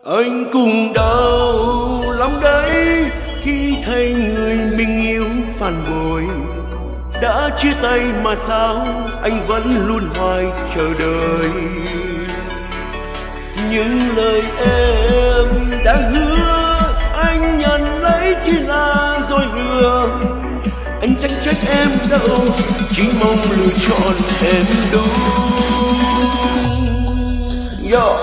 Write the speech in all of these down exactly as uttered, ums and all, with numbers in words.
Anh cũng đau lắm đấy khi thấy người mình yêu phản bội. Đã chia tay mà sao anh vẫn luôn hoài chờ đợi. Những lời em đã hứa anh nhận lấy chỉ là dối lừa. Anh chẳng trách em đâu, chỉ mong lựa chọn em đúng. Yo.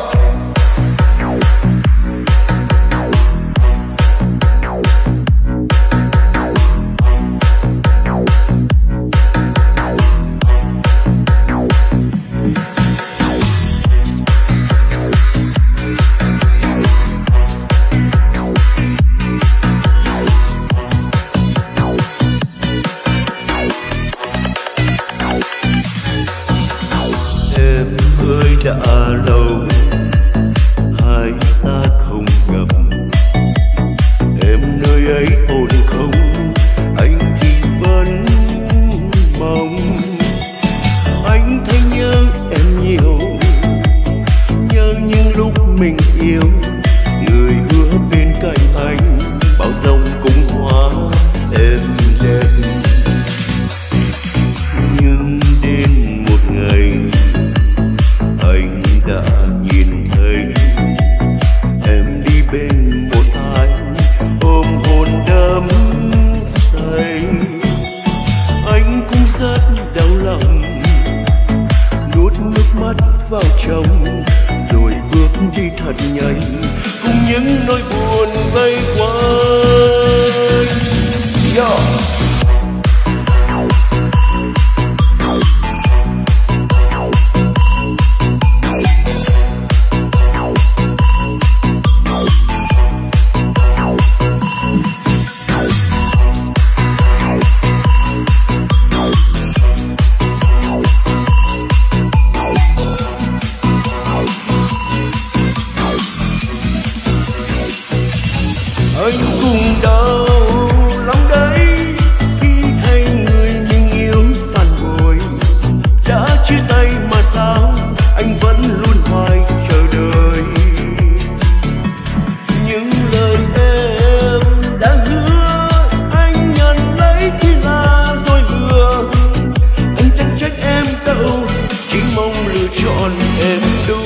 Đã lâu hai ta không gặp, em nơi ấy ổn không? Anh thì vẫn mong. Anh thấy nhớ em nhiều, nhớ những lúc mình yêu. Người hứa bên cạnh anh bao dòng cũng hóa em đẹp. Nhưng đến một ngày anh đã nhìn thấy em đi bên một ai ôm hồn đắm say. Anh cũng rất đau lòng, nuốt nước mắt vào trong rồi bước đi thật nhanh cùng những nỗi buồn vây quanh. Yo. Anh cũng đau lắm đấy khi thấy người mình yêu phản bội. Đã chia tay mà sao anh vẫn luôn hoài chờ đợi. Những lời em đã hứa anh nhận lấy chỉ là dối lừa. Anh chẳng trách em đâu, chỉ mong lựa chọn em đúng.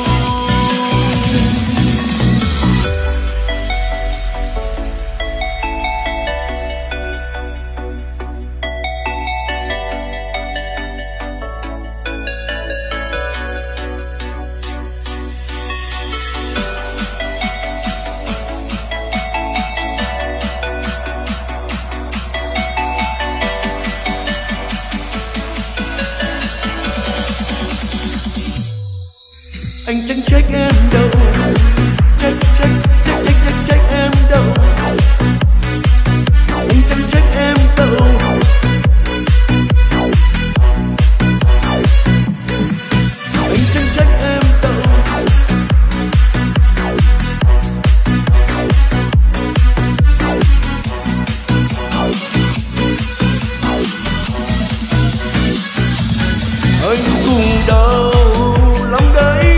Anh chẳng trách em đâu, trách trách trách trách trách trách em đâu. Anh chẳng trách em đâu, anh chẳng trách em đâu. Anh cũng đau lắm đấy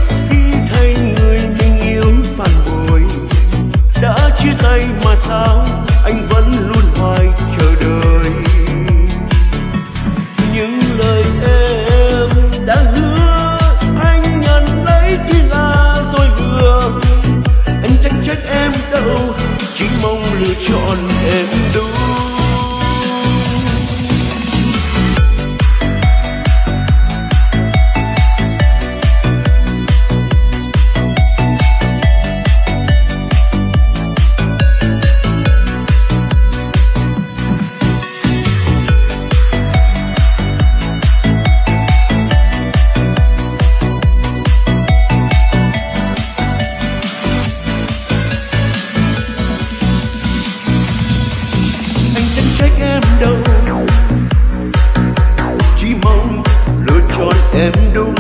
chia tay mà sao anh vẫn luôn hoài chờ đợi. Những lời em đã hứa anh nhận lấy chỉ là dối lừa. Anh chẳng trách em đâu, chỉ mong lựa chọn em đúng. Trách em đâu, chỉ mong lựa chọn em đúng.